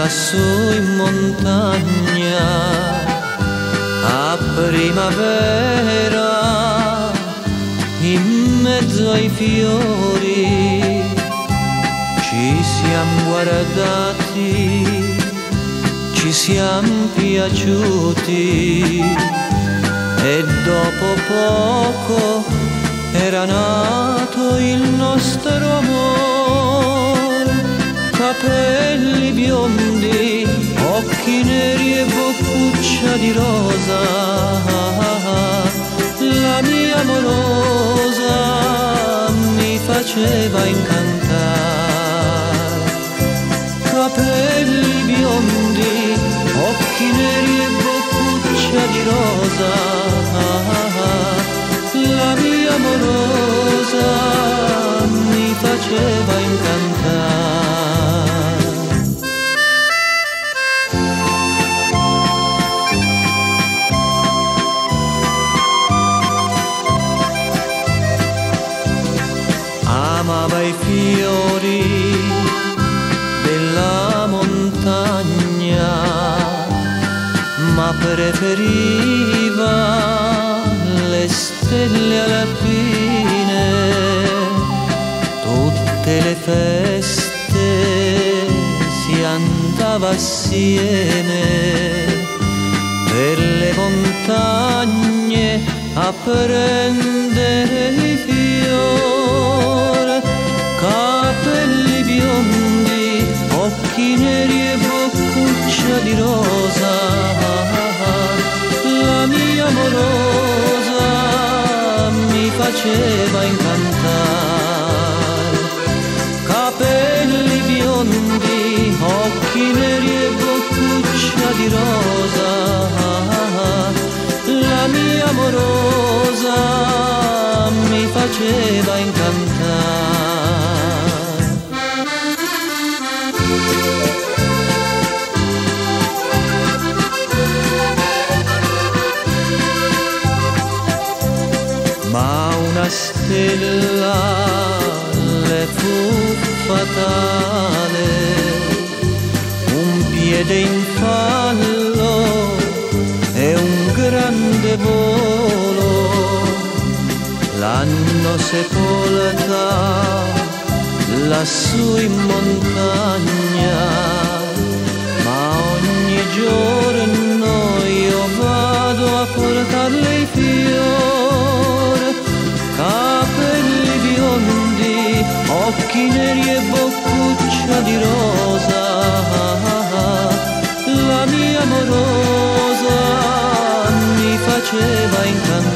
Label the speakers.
Speaker 1: lassù in montagna a primavera, in mezzo ai fiori ci siamo guardati, ci siamo piaciuti e dopo poco era nato il nostro amore. Capelli biondi, occhi neri e boccuccia di rosa, la mia amorosa mi faceva incantare. Capelli biondi, occhi neri e boccuccia di rosa, la mia amorosa mi faceva incantare. Amava i fiori della montagna, ma preferiva le stelle alla fine. Tutte le feste si andava assieme per le montagne a prendere i fiori. Capelli biondi, occhi neri e boccuccia di rosa, la mia amorosa mi faceva incantare. Capelli biondi, occhi neri e boccuccia di rosa, la mia amorosa mi faceva incantare. Ma una stella le fu fatale, un piede in fallo e un grande volo, l'hanno sepolta lassù in montagna, ma ogni giorno io vado a portarle i fiori. Capelli biondi, occhi neri e boccuccia di rosa, la mia amorosa mi faceva incantare.